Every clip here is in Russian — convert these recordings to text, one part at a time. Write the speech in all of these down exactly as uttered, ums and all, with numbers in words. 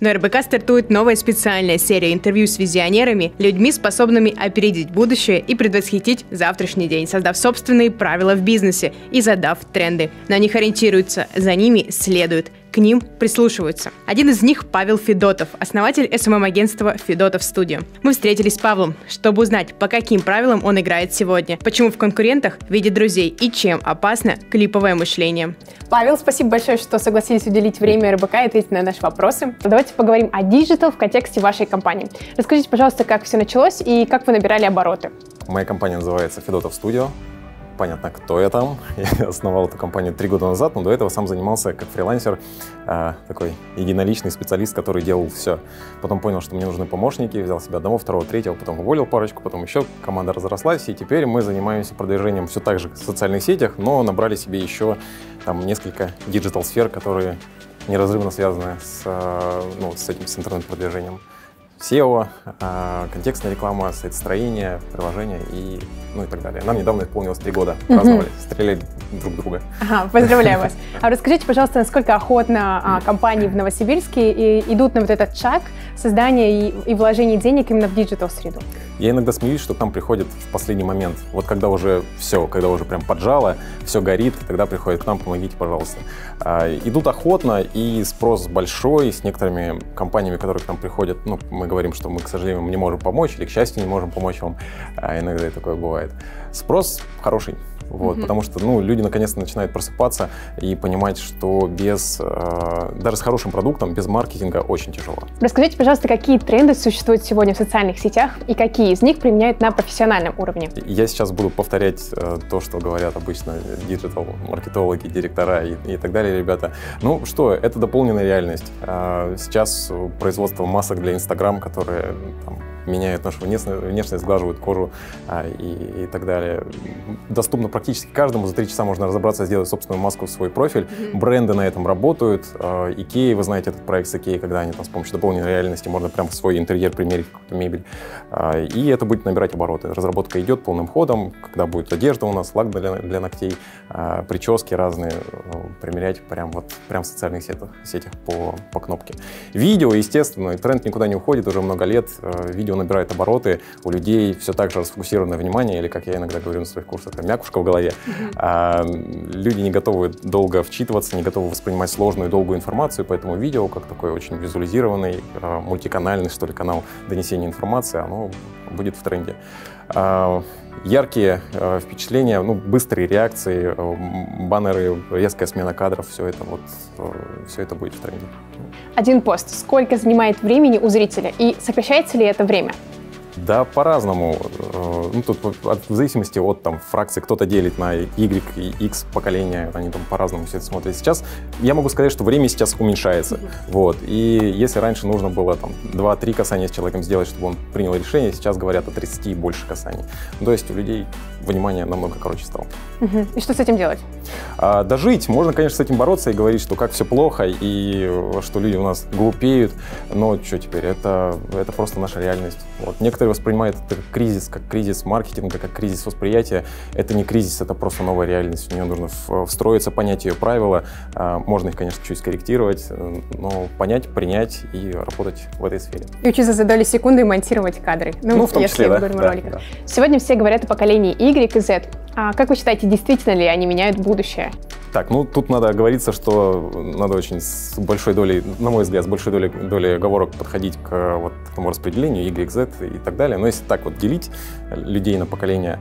На эр бэ ка стартует новая специальная серия интервью с визионерами, людьми, способными опередить будущее и предвосхитить завтрашний день, создав собственные правила в бизнесе и задав тренды. На них ориентируются, за ними следуют, к ним прислушиваются. Один из них — Павел Федотов, основатель эс эм эм-агентства «Федотов Студио». Мы встретились с Павлом, чтобы узнать, по каким правилам он играет сегодня, почему в конкурентах видит друзей и чем опасно клиповое мышление. Павел, спасибо большое, что согласились уделить время эр бэ ка и ответить на наши вопросы. Давайте поговорим о диджитал в контексте вашей компании. Расскажите, пожалуйста, как все началось и как вы набирали обороты. Моя компания называется «Федотов Студио». Понятно, кто я там. Я основал эту компанию три года назад, но до этого сам занимался как фрилансер, э, такой единоличный специалист, который делал все. Потом понял, что мне нужны помощники, взял себе одного, второго, третьего, потом уволил парочку, потом еще команда разрослась, и теперь мы занимаемся продвижением все так же в социальных сетях, но набрали себе еще там несколько диджитал-сфер, которые неразрывно связаны с, э, ну, с этим, с интернет-продвижением. сео, контекстная реклама, сайт-строение, приложение и, ну, и так далее. Нам недавно исполнилось три года, праздновали, стреляли друг друга. Ага, поздравляю вас. А расскажите, пожалуйста, насколько охотно а, компании в Новосибирске и, идут на вот этот шаг создания и, и вложения денег именно в диджитал-среду? Я иногда смеюсь, что к нам приходит в последний момент. Вот когда уже все, когда уже прям поджало, все горит, тогда приходит к нам, помогите, пожалуйста. А, идут охотно, и спрос большой с некоторыми компаниями, которые к нам приходят. Ну, мы говорим, что мы, к сожалению, не можем помочь, или, к счастью, не можем помочь вам. А иногда и такое бывает. Спрос хороший. Вот, mm-hmm. Потому что ну, люди наконец-то начинают просыпаться и понимать, что без, э, даже с хорошим продуктом, без маркетинга очень тяжело. Расскажите, пожалуйста, какие тренды существуют сегодня в социальных сетях и какие из них применяют на профессиональном уровне? Я сейчас буду повторять э, то, что говорят обычно диджитал-маркетологи, директора и, и так далее, ребята. Ну что, это дополненная реальность. Э, сейчас производство масок для Инстаграм, которые там, меняют нашу внешность, сглаживают кожу а, и, и так далее. Доступно практически каждому. За три часа можно разобраться, сделать собственную маску в свой профиль. Mm-hmm. Бренды на этом работают. А, Икея, вы знаете этот проект с Икеей, когда они там с помощью дополненной реальности можно прямо в свой интерьер примерить какую-то мебель. А, и это будет набирать обороты. Разработка идет полным ходом, когда будет одежда у нас, лак для, для ногтей, а, прически разные, ну, примерять прямо вот, прям в социальных сетях, сетях по, по кнопке. Видео, естественно, тренд никуда не уходит уже много лет. Видео набирает обороты, у людей все так же расфокусированное внимание, или, как я иногда говорю на своих курсах, мякушка в голове. Mm-hmm. а, люди не готовы долго вчитываться, не готовы воспринимать сложную и долгую информацию, поэтому видео, как такой очень визуализированный, а, мультиканальный, что ли, канал донесения информации, оно будет в тренде. А, яркие а, впечатления, ну, быстрые реакции, а, баннеры, резкая смена кадров, все это, вот, а, все это будет в тренде. Один пост. Сколько занимает времени у зрителя и сокращается ли это время? Да, по-разному. Ну, тут в зависимости от там, фракции, кто-то делит на Y и X поколения, они там по-разному все это смотрят. Сейчас я могу сказать, что время сейчас уменьшается. Mm-hmm. Вот. И если раньше нужно было там два-три касания с человеком сделать, чтобы он принял решение, сейчас говорят о тридцати и больше касаний. То есть у людей внимание намного короче стало. Mm-hmm. И что с этим делать? А, дожить. Можно, конечно, с этим бороться и говорить, что как все плохо, и что люди у нас глупеют. Но что теперь? Это, это просто наша реальность. Вот. Некоторые воспринимают это как кризис, как кризис маркетинга, как кризис восприятия. Это не кризис, это просто новая реальность. В нее нужно встроиться, понять ее правила. Можно их, конечно, чуть скорректировать, но понять, принять и работать в этой сфере. И учиться за доли секунды монтировать кадры. Ну, ну в том если числе, да. говорим да, о роликах. Да. Сегодня все говорят о поколении Y и Z. А как вы считаете, действительно ли они меняют будущее? Так, ну тут надо оговориться, что надо очень с большой долей, на мой взгляд, с большой долей, долей оговорок подходить к вот этому распределению Y, Z и так далее. Но если так вот делить людей на поколения,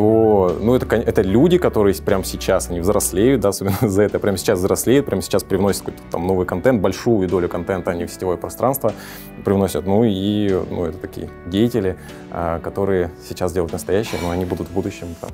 то ну, это, это люди, которые прямо сейчас, они взрослеют, да, особенно Z, прямо сейчас взрослеют, прямо сейчас привносят какой-то там новый контент, большую долю контента они в сетевое пространство привносят. Ну и ну, это такие деятели, которые сейчас делают настоящее, но они будут в будущем там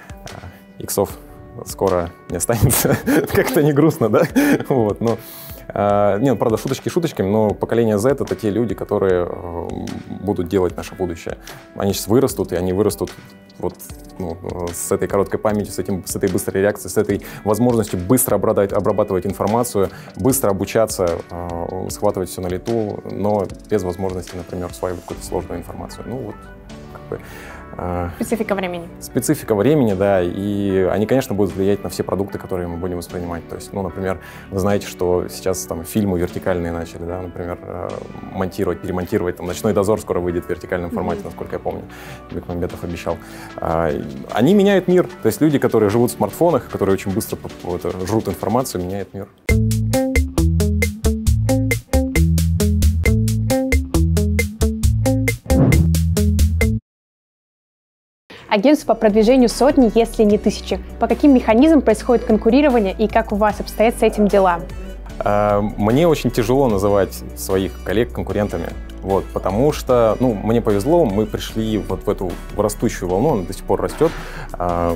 иксов скоро не останется. Как-то не грустно, да? Вот, но, э, не, правда, шуточки шуточками, но поколение Z — это те люди, которые э, будут делать наше будущее. Они сейчас вырастут, и они вырастут вот, ну, с этой короткой памятью, с, этим, с этой быстрой реакцией, с этой возможностью быстро обрабатывать, обрабатывать информацию, быстро обучаться, э, схватывать все на лету, но без возможности, например, усваивать какую-то сложную информацию. Ну вот, как бы, Специфика времени. Специфика времени, да, и они, конечно, будут влиять на все продукты, которые мы будем воспринимать. То есть, ну, например, вы знаете, что сейчас там фильмы вертикальные начали, да, например, монтировать, перемонтировать, там «Ночной дозор» скоро выйдет в вертикальном формате, mm-hmm. насколько я помню, Бекмамбетов обещал. Они меняют мир, то есть люди, которые живут в смартфонах, которые очень быстро вот, жрут информацию, меняют мир. Агентство по продвижению сотни, если не тысячи. По каким механизмам происходит конкурирование и как у вас обстоят с этим дела? Мне очень тяжело называть своих коллег конкурентами. Вот, потому что, ну, мне повезло, мы пришли вот в эту растущую волну, она до сих пор растет, э,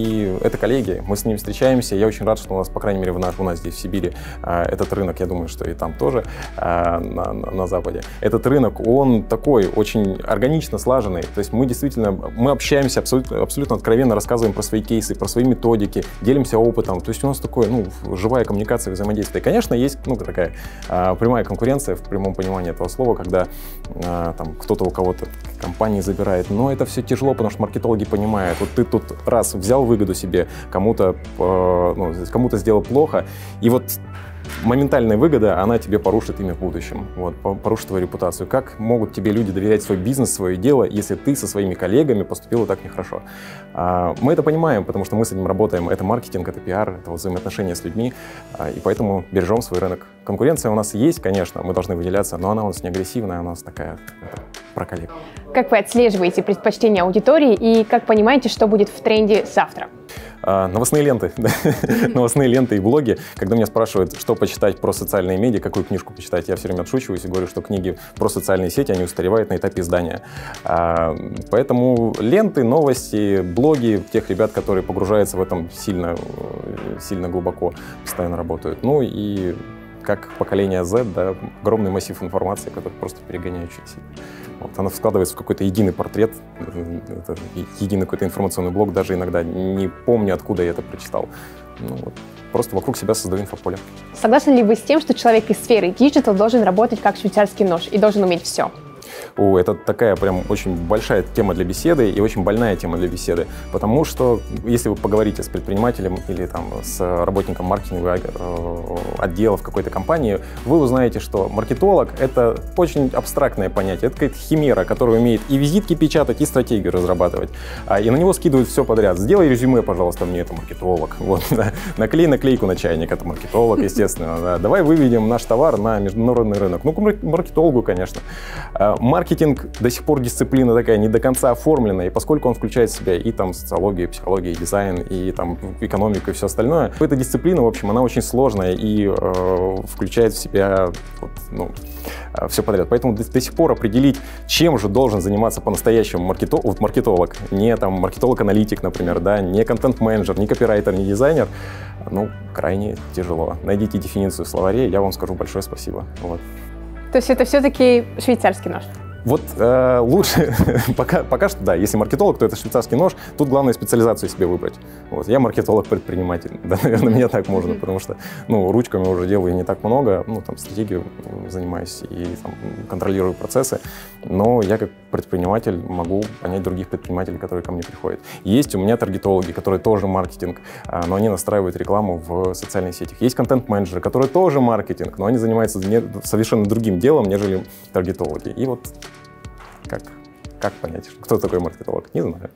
и это коллеги, мы с ними встречаемся, я очень рад, что у нас, по крайней мере, у нас, у нас здесь в Сибири э, этот рынок, я думаю, что и там тоже, э, на, на, на Западе. Этот рынок, он такой, очень органично слаженный, то есть мы действительно, мы общаемся абсолютно, абсолютно откровенно, рассказываем про свои кейсы, про свои методики, делимся опытом, то есть у нас такое, ну, живая коммуникация, взаимодействие. И, конечно, есть, ну, такая э, прямая конкуренция в прямом понимании этого слова, когда там кто-то у кого-то компании забирает, но это все тяжело, потому что маркетологи понимают, вот ты тут раз взял выгоду себе, кому-то э, ну, кому-то сделал плохо, и вот моментальная выгода, она тебе порушит имя в будущем, вот, порушит твою репутацию. Как могут тебе люди доверять свой бизнес, свое дело, если ты со своими коллегами поступила так нехорошо? А, мы это понимаем, потому что мы с этим работаем. Это маркетинг, это пиар, это вот взаимоотношения с людьми, а, и поэтому бережем свой рынок. Конкуренция у нас есть, конечно, мы должны выделяться, но она у нас не агрессивная, она у нас такая, это, про коллег. Как вы отслеживаете предпочтения аудитории и как понимаете, что будет в тренде завтра? А, новостные ленты, новостные ленты и блоги. Когда меня спрашивают, что почитать про социальные медиа, какую книжку почитать, я все время отшучиваюсь и говорю, что книги про социальные сети, они устаревают на этапе издания. А, поэтому ленты, новости, блоги тех ребят, которые погружаются в этом сильно, сильно глубоко, постоянно работают. Ну и как поколение Z, да, огромный массив информации, который просто перегоняет очень сильно. Вот, она складывается в какой-то единый портрет, это единый какой-то информационный блок, даже иногда не помню, откуда я это прочитал. Ну, вот, просто вокруг себя создаю инфополе. Согласны ли вы с тем, что человек из сферы диджитал должен работать как швейцарский нож и должен уметь все? О, это такая прям очень большая тема для беседы и очень больная тема для беседы, потому что если вы поговорите с предпринимателем или там, с работником маркетинга отдела в какой-то компании, вы узнаете, что маркетолог — это очень абстрактное понятие, это какая-то химера, которая умеет и визитки печатать, и стратегию разрабатывать, и на него скидывают все подряд. Сделай резюме, пожалуйста, мне, это маркетолог. Вот, да. Наклей наклейку на чайник, это маркетолог, естественно. Да. Давай выведем наш товар на международный рынок. Ну, маркетологу, конечно. Маркетинг до сих пор дисциплина такая не до конца оформленная, и поскольку он включает в себя и там социологию, и психологию, и дизайн, и там экономику, и все остальное, эта дисциплина, в общем, она очень сложная и э, включает в себя вот, ну, все подряд. Поэтому до, до сих пор определить, чем же должен заниматься по-настоящему маркетолог, вот маркетолог, не там маркетолог-аналитик, например, да, не контент-менеджер, не копирайтер, не дизайнер, ну, крайне тяжело. Найдите дефиницию в словаре, я вам скажу большое спасибо. Вот. То есть это все-таки швейцарский нож? Вот э, лучше, пока, пока что, да, если маркетолог, то это швейцарский нож, тут главное специализацию себе выбрать. Вот, я маркетолог-предприниматель, да, наверное, мне так можно, потому что, ну, ручками уже делаю не так много, ну, там, стратегию занимаюсь и там, контролирую процессы, но я как предприниматель могу понять других предпринимателей, которые ко мне приходят. Есть у меня таргетологи, которые тоже маркетинг, но они настраивают рекламу в социальных сетях. Есть контент-менеджеры, которые тоже маркетинг, но они занимаются совершенно другим делом, нежели таргетологи. И вот Как, как понять, кто такой маркетолог? Не знаю.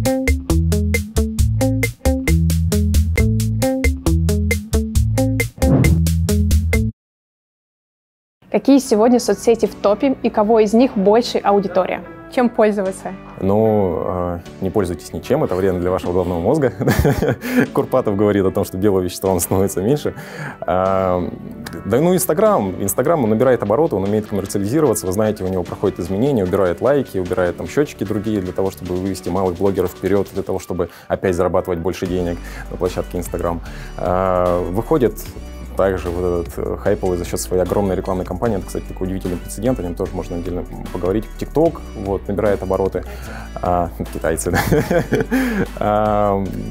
Какие сегодня соцсети в топе и кого из них больше аудитория? Чем пользоваться? Ну, э, не пользуйтесь ничем, это вредно для вашего головного мозга. Курпатов говорит о том, что белого вещества он становится меньше. Э, да ну, Инстаграм. Инстаграм, он набирает обороты, он умеет коммерциализироваться. Вы знаете, у него проходят изменения, убирает лайки, убирает там счетчики другие для того, чтобы вывести малых блогеров вперед, для того, чтобы опять зарабатывать больше денег на площадке Инстаграм. Э, выходит также вот этот хайповый за счет своей огромной рекламной кампании. Это, кстати, такой удивительный прецедент, о нем тоже можно отдельно поговорить. ТикТок вот, набирает обороты. А, китайцы, да. а,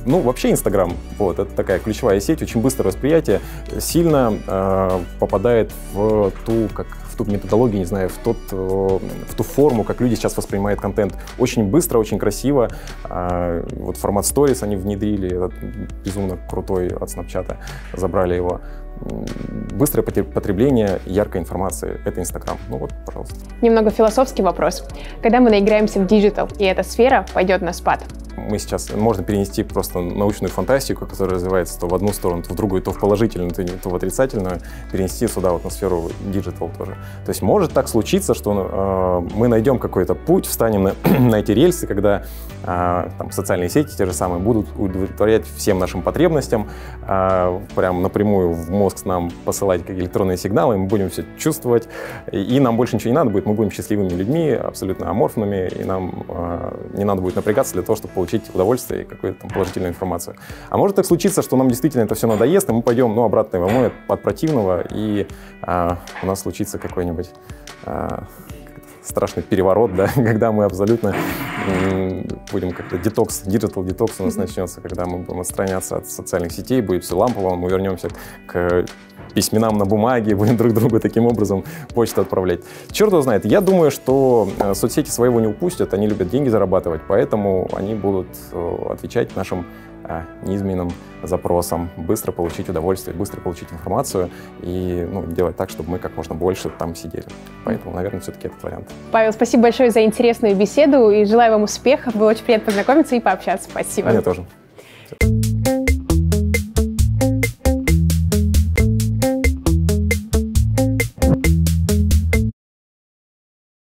Ну, вообще Инстаграм, вот, это такая ключевая сеть, очень быстрое восприятие, сильно э, попадает в ту, как, в ту методологию, не знаю, в, тот, э, в ту форму, как люди сейчас воспринимают контент. Очень быстро, очень красиво. Э, вот формат Stories они внедрили, этот безумно крутой от Snapchat, забрали его. Быстрое потребление яркой информации — это Инстаграм. Ну вот, пожалуйста. Немного философский вопрос. Когда мы наиграемся в диджитал, и эта сфера пойдет на спад? Мы сейчас можно перенести просто научную фантастику, которая развивается то в одну сторону, то в другую, то в положительную, то в отрицательную, перенести сюда вот на сферу диджитал тоже. То есть может так случиться, что э, мы найдем какой-то путь, встанем на, на эти рельсы, когда э, там, социальные сети те же самые будут удовлетворять всем нашим потребностям, э, прям напрямую в мозг нам посылать как электронные сигналы, мы будем все чувствовать, и, и нам больше ничего не надо будет, мы будем счастливыми людьми, абсолютно аморфными, и нам э, не надо будет напрягаться для того, чтобы получить удовольствие и какую-то там положительную информацию. А может так случиться, что нам действительно это все надоест, и мы пойдем, ну, обратной волной от противного, и а, у нас случится какой-нибудь а, страшный переворот, да, когда мы абсолютно будем как-то детокс, диджитал детокс у нас начнется, когда мы будем отстраняться от социальных сетей, будет все лампово, мы вернемся к письменам на бумаге, будем друг другу таким образом почту отправлять. Черт его знает. Я думаю, что соцсети своего не упустят, они любят деньги зарабатывать, поэтому они будут отвечать нашим неизменным запросам, быстро получить удовольствие, быстро получить информацию и ну, делать так, чтобы мы как можно больше там сидели. Поэтому, наверное, все-таки этот вариант. Павел, спасибо большое за интересную беседу и желаю вам успехов. Было очень приятно познакомиться и пообщаться. Спасибо. Мне тоже.